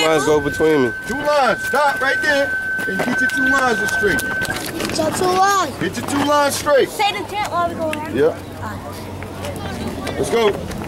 lines go between me. 2 lines. Stop right there. And get your 2 lines straight. Get your 2 lines. Get your 2 lines straight. Say the chant while we go around. Yeah. Let's go.